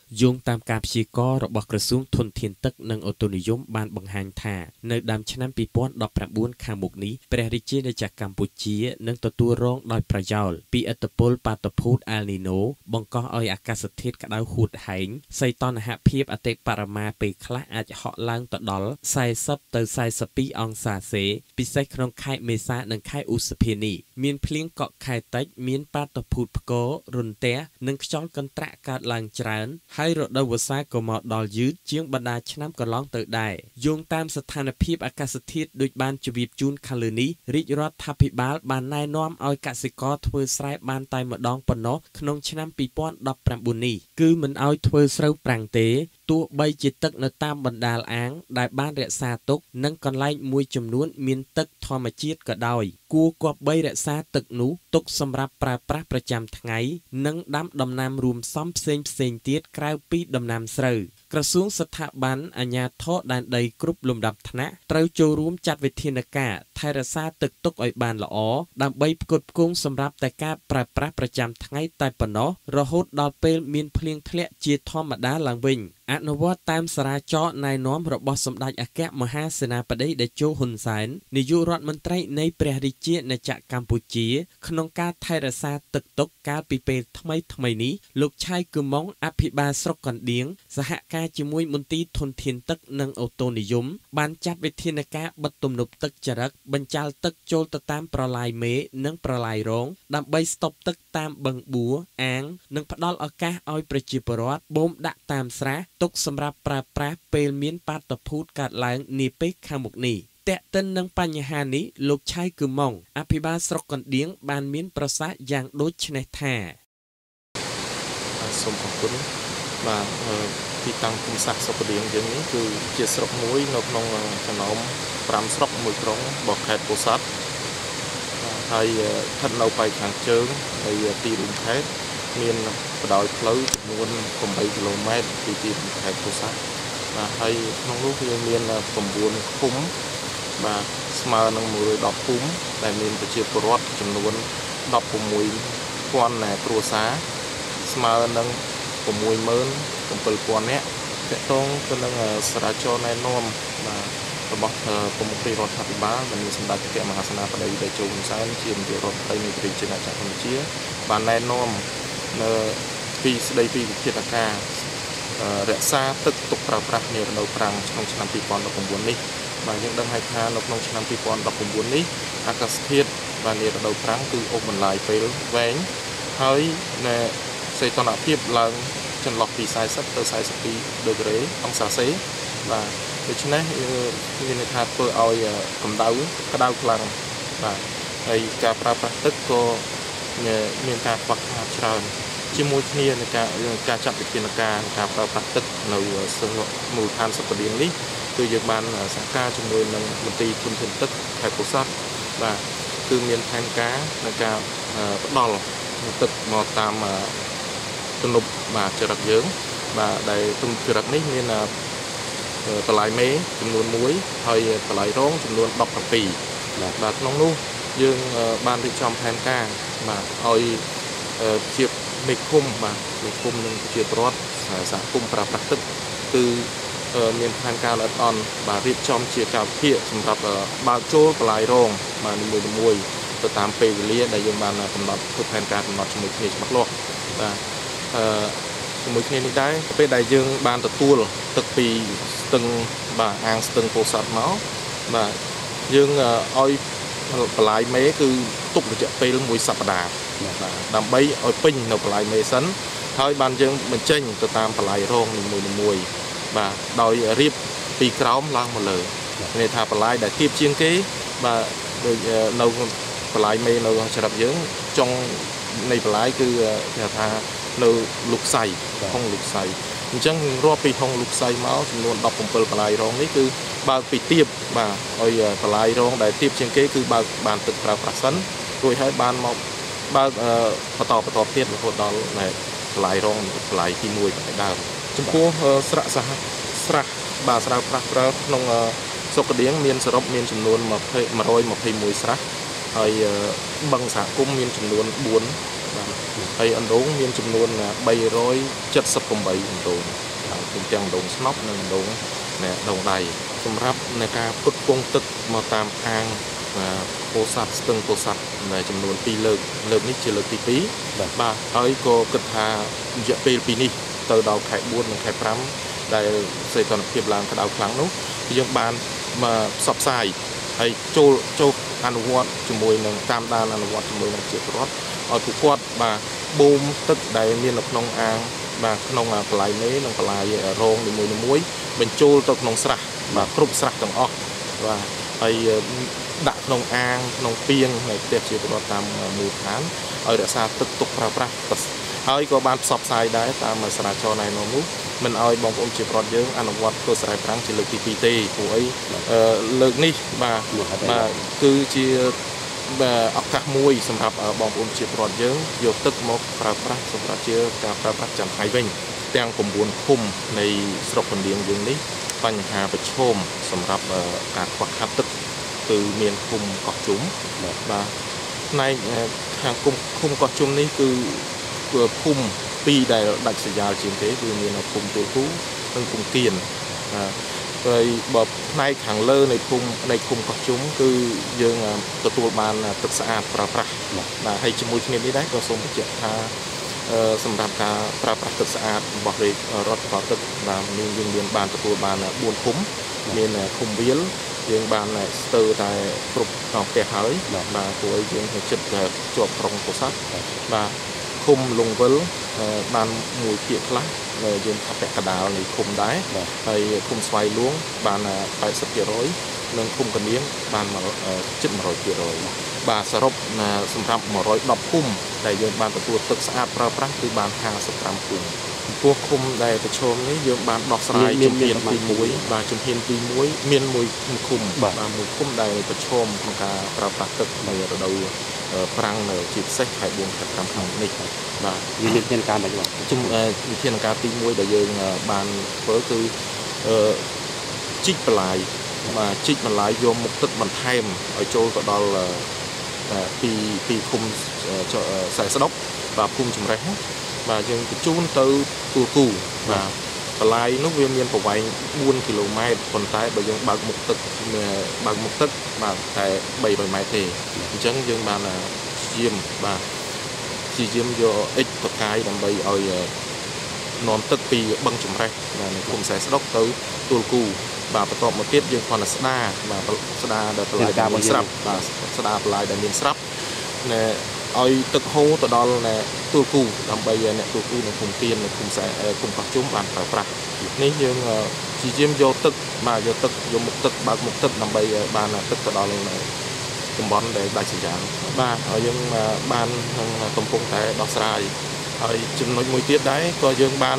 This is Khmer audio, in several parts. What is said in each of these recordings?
យោងតាមការព្យាករណ៍របស់ក្រសួងធនធានទឹកនិងអូតូនិយមបានបង្ហាញថានៅដើមឆ្នាំ2019ខាងមុខនេះព្រះរាជាណាចក្រកម្ពុជានឹងទទួលរងដោយប្រយោលពីឥទ្ធិពលបាតុភូតអាល់នីណូបង្កឲ្យអាកាសធាតុក្តៅហួតហែងសីតុណ្ហភាពអតិបរមាពេលខ្លះអាចហក់ឡើងទៅដល់40ទៅ42អង្សាសេពិសេសក្នុងខែមេសានិងខែឧសភានេះមានភ្លៀងកក់ខែតិចមានបាតុភូតផ្គររន្ទះនិងខ្យល់កន្ត្រាក់កើតឡើងច្រើនហើយរដូវវស្សាក៏មកដល់យឺតជាងបណ្ដាឆ្នាំកន្លងទៅដែរយោងតាមស្ថានភាពអាកាសធាតុដូចបានជម្រាបជូនខាងលើនេះរាជរដ្ឋាភិបាលបានណែនាំឲ្យកសិករធ្វើស្រែបានតែម្ដងប៉ុណ្ណោះក្នុងឆ្នាំ2019នេះគឺមិនឲ្យធ្វើស្រូវប្រាំងទេទោះបីជាទឹកនៅតាមបណ្ដាលអាងដែលបានរក្សាទុកនិងកន្លែងមួយចំនួនមានទឹកធម្មជាតិក៏ដោយគួរគប្បីរក្សាទឹកនោះទុកសម្រាប់ប្រើប្រាស់ប្រចាំថ្ងៃនិងដាំដំណាំរួមផ្សំផ្សេងទៀតក្រៅពីដំណាំស្រូវក្រសួងស្ថាប័នអាជ្ញាធរដែនដីគ្រប់លំដាប់ថ្នាក់ត្រូវចូលរួមចាត់វិធានការថែរក្សាទឹកទុកឲ្យបានល្អដើម្បីផ្គត់ផ្គង់សម្រាប់តែការប្រើប្រាស់ប្រចាំថ្ងៃតែប៉ុណ្ណោះរហូតដល់ពេលមានភ្លៀងធ្លាក់ជាធម្មតាឡើងវិញអនុវត្តតាមសារាចរណែនាំរបស់សម្ដេចអគ្គមហាសេនាបតីតេជោហ៊ុនសែននាយករដ្ឋមន្ត្រីនៃព្រះរាជាណាចក្រកម្ពុជាក្នុងការថែរក្សាទឹកទុកកាលពីពេលថ្មីនេះលោកឆៃគឹមម៉ុងអភិបាលស្រុកកណ្ដៀងសហការជាមួយមន្ទីរធនធានទឹកនិងអូតូនិយមបានចាត់វិធានការបិទទំនប់ទឹកចរឹកបញ្ចាលទឹកចូលទៅតាមប្រឡាយមេនិងប្រឡាយរងដើម្បីស្តុបទឹកតាមបឹងបួអាងនិងផ្ដល់ឱកាសឲ្យប្រជាពលរដ្ឋបូមដាក់តាមស្រះទុកសម្រាប់ប្រើប្រាស់ពេលមានបាតុភូតកើតឡើងនាពេលខាងមុខនេះតែកតិននឹងបញ្ហានេះលោកឆៃគឹមម៉ុងអភិបាលស្រុកកណ្ដៀងបានមានប្រសាសន៍យ៉ាងដូចនេះថាសូមអរគុណបាទទីតាំងភូមិសាស្ត្រស្រុកកណ្ដៀងយើងនេះគឺជាស្រុកមួយនៅក្នុងចំណោម5ស្រុកមួយក្រុងរបស់ខេត្តពោធិ៍សាត់ហើយស្ថិតនៅប៉ែកខាងជើងនៃទីរួមខេត្តមានបណ្ដោយផ្លូវចំនួន8គីឡូម៉ែត្រពីទីរួមខេត្តពោធិ៍សាត់បាទហើយក្នុងនោះវាមាន9ឃុំបាទស្មើនឹង110ភូមិដែលមានប្រជាពលរដ្ឋចំនួន16,000គ្រួសារស្មើនឹង67,000 នាក់ទាក់ទងទៅនឹងសារាចរណែនាំបាទរបស់ប្រមុខរដ្ឋាភិបាលដែលមានសម្ដេចអគ្គមហាសេនាបតីតេជោហ៊ុនសែនជានាយករដ្ឋមន្ត្រីនៃព្រះរាជាណាចក្រកម្ពុជាបានណែនាំនៅពីស្ដីពីវិធានការរក្សាទឹកទុកប្រើប្រាស់នារដូវប្រាំងក្នុងឆ្នាំ2019នេះបាទយើងដឹងហើយថានៅក្នុងឆ្នាំ2019នេះអាកាសធាតុបាទនារដូវប្រាំងគឺអូសបន្លាយពេលវែងហើយនៅសីតុណ្ហភាពឡើងចន្លោះពី40ទៅ42ដឺក្រេអង្សាសេបាទដូច្នេះមានន័យថាធ្វើឲ្យកម្ដៅក្តៅខ្លាំងបាទហើយការប្រើប្រាស់ទឹកក៏មានការខ្វះខាតច្រើនជាមួយគ្នានៃការចាត់វិធានការការប្រើប្រាស់ទឹកនៅមូលដ្ឋានស្រុកកណ្ដៀងនេះគឺយើងបានសហការជាមួយនឹងមន្ទីរធនធានទឹកខេត្តពោធិ៍សាត់បាទគឺមានផែនការในការផ្ដល់ទឹកមកតាមទំនប់បាទចរិតយើងបាទដែលទំនប់ចរិតនេះមានបន្លាយមេចំនួន1ហើយបន្លាយរងចំនួន17បាទក្នុងនោះយើងបានរៀបចំផែនការបាទឲ្យជាមេឃុំបាទមេឃុំនិងជាពលរដ្ឋសហគមន៍ប្រើប្រាស់ទឹកគឺមានផែនការល្អិតល្អន់បាទរៀបចំជាកាលវិភាគសម្រាប់បើកចូលបន្លាយរងបាទនីមួយៗទៅតាមពេលវេលាដែលយើងបានកំណត់ធ្វើផែនការកំណត់ជាមួយគ្នាច្បាស់លាស់បាទជាមួយគ្នានេះដែរពេលដែលយើងបានទទួលទឹកពីស្ទឹងបាទអាងស្ទឹងពោធិ៍សាត់មកបាទយើងឲ្យបន្លាយមេគឺទុករយៈពេល1សប្តាហ៍បាទដើម្បីឲ្យពេញនៅបន្លាយមេសិនហើយបានយើងបញ្ចេញទៅតាមបន្លាយរងនីមួយៗបាទដោយរៀបពីក្រោមឡើងមកលើមានន័យថាបន្លាយដែលទាបជាងគេបាទដូចនៅបន្លាយមេនៅចរិតយើងចុងនៃបន្លាយគឺគេថានៅលុកសៃហុងលុកសៃអញ្ចឹងរាប់ពីហុងលុកសៃមកចំនួន17បន្លាយរងនេះគឺបើកពីទាបបាទឲ្យបន្លាយរងដែលទាបជាងគេគឺបើកបានទឹកប្រើប្រាស់សិនរួចហើយបានមកបើកបន្តទៀតរហូតដល់បន្លាយរងបន្លាយទី1បណ្ដដើមចំពោះស្រះបាទស្រះប្រាស់ប្រើក្នុងស្រុកកណ្ដៀងមានសរុបមានចំនួន121ស្រះហើយបឹងសហគមន៍មានចំនួន4បាទហើយអណ្ដូងមានចំនួន378អណ្ដូងទាំងអណ្ដូងស្នប់និងអណ្ដូងដងដៃសម្រាប់ในការផ្គត់ផ្គង់ទឹកមកតាមអាងពោធិ៍សាត់ស្ទឹងពោធិ៍សាត់ចំនួន2លើកនេះជាលើកទី2បាទហើយក៏គិតថារយៈពេលពីនេះទៅដល់ខែ4និងខែ5ដែលសីតុណ្ហភាពឡើងក្តៅខ្លាំងនោះយើងបានមកផ្សព្វផ្សាយហើយចូលអនុវត្តជាមួយនឹងតាមដានអនុវត្តជាមួយនឹងប្រជាពលរដ្ឋឲ្យពួកគាត់បាទបូមទឹកដែលមាននៅក្នុងអាងបាទក្នុងបលាយមេនិងបលាយរងនីមួយៗបញ្ចូលទៅក្នុងស្រះបាទគ្រប់ស្រះទាំងអស់បាទហើយដាក់ក្នុងអាងក្នុងពាងនៃផ្ទះជាពលរដ្ឋតាមមូលដ្ឋានឲ្យរក្សាទឹកទុកប្រើប្រាស់ហើយក៏បានផ្សព្វផ្សាយដែរតាមសាលាចរណែនាំនោះមិនឲ្យបងប្អូនជាពលរដ្ឋយើងអនុវត្តធ្វើស្រែប្រាំងជាលើកទី2ទេព្រោះអីលើកនេះបាទគឺជាឱកាសមួយសម្រាប់បងប្អូនជាពលរដ្ឋយើងយកទឹកមកប្រើប្រាស់សម្រាប់ជាការប្រើប្រាស់ចាំថ្ងៃវិញទាំង9ឃុំនៃស្រុកកណ្ដៀងយើងនេះបញ្ហាប្រឈមសម្រាប់ការខ្វះខាតទឹកគឺមានឃុំកោះជុំបាទផ្នែកខាងឃុំកោះជុំនេះគឺភូមិ2ដែលដាច់ស្រយាលជាងគេគឺមានភូមិទួលគូនិងភូមិគៀនហើយបើផ្នែកខាងលើនៃឃុំកោះជុំគឺយើងទទួលបានទឹកស្អាតប្រើប្រាស់បាទហើយជាមួយគ្នានេះដែរក៏សូមបញ្ជាក់ថាសម្រាប់ការប្រើប្រាស់ទឹកស្អាតរបស់រដ្ឋបាលទឹកបាទយើងមានបានទទួលបាន4ឃុំមានឃុំវាលយើងបានស្ទើរតែគ្រប់ក្នុងផ្ទះហើយបាទព្រោះយើងចិត្តជាប់ក្រុងពោធិ៍សាត់បាទឃុំលង្វិលបានមួយភាគខ្លះយើងថាពាក់កណ្ដាលនៃឃុំដែរហើយឃុំស្វាយលួងបាន80%និងឃុំកណ្ដៀងបានជិត100%បាទសរុបសម្រាប់110ឃុំដែលយើងបានទទួលទឹកស្អាតប្រើប្រាស់គឺបាន55ឃុំចំពោះឃុំដែលប្រឈមនេះយើងបានដោះស្រាយជំហានទី1បាទជំហានទី1មានមួយឃុំបាទមួយឃុំដែលប្រឈមក្នុងការប្រើប្រាស់ទឹកនៅរដូវប្រាំងនៅជាពិសេសខែ4ខែ5ឆ្នាំនេះបាទវិធានការមិនបាទវិធានការទី1ដែលយើងបានធ្វើគឺជីកបន្លាយបាទជីកបន្លាយយកមុខទឹកបន្ថែមឲ្យចូលទៅដល់ពីឃុំខ្សែស្ដុកបាទភូមិចម្រេះបាទយើងបញ្ជូនទៅទួលគូបាទបន្លាយនោះវាមានប្រវែង4គីឡូម៉ែត្រប៉ុន្តែបើយើងបើកមុខទឹកបាទតែ300ម៉ែត្រទេអញ្ចឹងយើងបានព្យាយាមយកអិចតកាយដើម្បីឲ្យនាំទឹកពីបឹងចម្រេះនៅឃុំខ្សែស្ដុកទៅទួលគូបាទបន្ទាប់មកទៀតយើងគាត់ស្ដាបាទស្ដាដែលបន្លាយមានស្រាប់បាទស្ដាបន្លាយដែលមានស្រាប់ឲ្យទឹកហូរទៅដល់ទួលគូដើម្បីអ្នកទួលគូនៅភូមិគៀននៅភូមិកោះជុំបានប្រើប្រាស់នេះយើងព្យាយាមយកទឹកបាទយកមុខទឹកបើកមុខទឹកដើម្បីបានទឹកទៅដល់តំបន់ដែលដាច់ស្រយាលបាទហើយយើងបានកំពុងតែដោះស្រាយហើយចំណុចមួយទៀតដែរក៏យើងបាន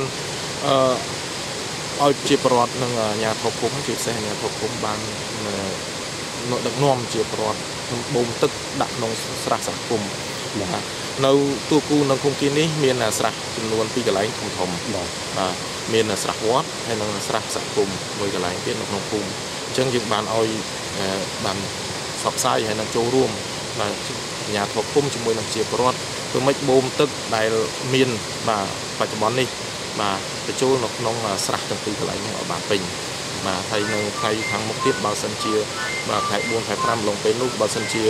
ឲ្យជាប្រវត្តិនឹងអាជ្ញាធរភូមិជាពិសេសអាជ្ញាធរភូមិបានដឹកនាំជាប្រវត្តិបូមទឹកដាក់ក្នុងស្រះសហគមន៍បាទនៅទួលគូនៅភូមិគៀននេះមានស្រះចំនួន2កន្លែងធំបាទមានស្រះវត្តហើយនិងស្រះសហគមន៍មួយកន្លែងទៀតនៅក្នុងភូមិអញ្ចឹងយើងបានឲ្យបានផ្សព្វផ្សាយហើយនឹងចូលរួមបាទអាជ្ញាធរភូមិជាមួយនឹងជាប្រវត្តិធ្វើម៉េចបូមទឹកដែលមានបាទបច្ចុប្បន្ននេះបាទបញ្ចូលនៅក្នុងស្រះទាំងពីរកន្លែងនេះឲ្យបានពេញបាទហើយនៅថ្ងៃខាងមុខទៀតបើសិនជាបាទខែ4ខែ5ឡងពេលនោះបើសិនជា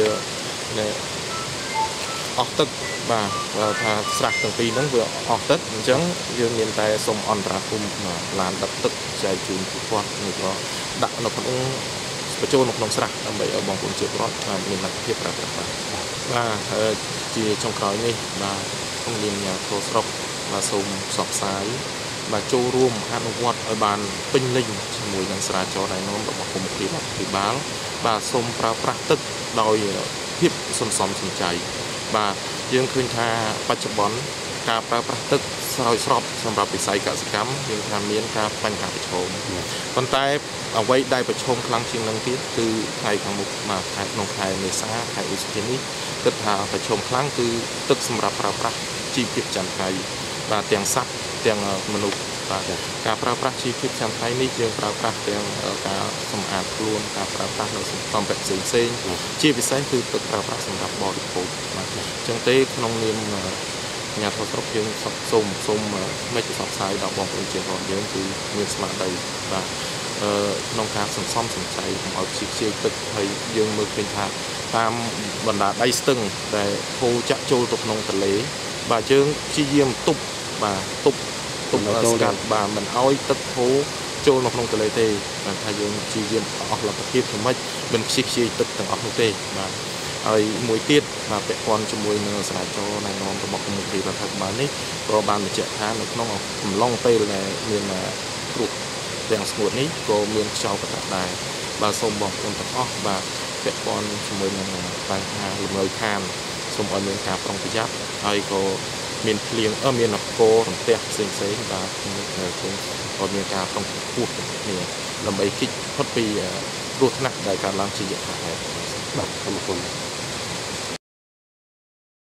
អស់ទឹកបាទថាស្រះទាំងពីរហ្នឹងវាអស់ទឹកអញ្ចឹងយើងមានតែសូមអន្តរាគមន៍ឡានដឹកទឹកចែកជូនពួកគាត់ឬក៏ដាក់នៅក្នុងបញ្ចូលនៅក្នុងស្រះដើម្បីឲ្យបងប្អូនជាពលរដ្ឋមានលទ្ធភាពប្រើប្រាស់បាទជាចុងក្រោយនេះបាទខ្ញុំមានអាជ្ញាធរស្រុកបាទសូមផ្សព្វផ្សាយបាទចូលរួមអនុវត្តឲ្យបានពេញលេញជាមួយនឹងស្រាវជ្រាវណែនាំរបស់គុំភិបាលបាទសូមប្រើប្រាស់ទឹកដោយភាពសន្សំសំចៃបាទយើងឃើញថាបច្ចុប្បន្នការប្រើប្រាស់ទឹកស្រោចស្រពសម្រាប់វិស័យកសិកម្មយើងថាមានការបញ្ហាប្រឈមប៉ុន្តែអ្វីដែលប្រឈមខ្លាំងជាងនឹងទៀតគឺថ្ងៃខាងមុខមកខែក្នុងខែមេសាខែឧសភានេះគិតថាប្រឈមខ្លាំងគឺទឹកសម្រាប់ប្រើប្រាស់ជីវភាពប្រចាំថ្ងៃបាទទាំងសត្វទាំងមនុស្សបាទការប្រើប្រាស់ជីវភាពប្រចាំថ្ងៃនេះយើងប្រើប្រាស់ទាំងការសម្អាតខ្លួនការប្រើប្រាស់នៅសម្ភារៈផ្សេងជាពិសេសគឺទឹកប្រើប្រាស់សម្រាប់បរិភោគបាទអញ្ចឹងទេក្នុងនាម nhà thầu sốc dương xôm mấy cái sọc sai đọc bóng trên hòn dương thì nguyên smart đầy và nông cá sầm xóm sầm chạy ở chiếcตึกhay dương mực bình thản tam bần đá đáy stưng để thu chặt trôi tục nông tật lế và chương chi diêm tục và tục scat và mình oi tất thố trôi nông tật lế tê và thay dương chi diêm hoặc là tập tiếp thì mấy mình chiếcตึกtầng ốc tê và ai mùi tiết và vẽ con cho mùi nơ xả cho này non của bọc một thì là thật bán ấy có ban một chạy tháng được nó long tê là miền là ruột đèn nguồn ấy có miền sau cả đài và sông bọc con tập óc và vẽ con cho mùi là tài hà người khan sông ở miền cà trong cái giáp ai có miền liền ở miền là cô còn tẹt xinh xấy và cũng có miền cà trong cuộc này làm mấy kích phát huy ruột nặng đạiการlàm chi diện hại បាទអរគុណ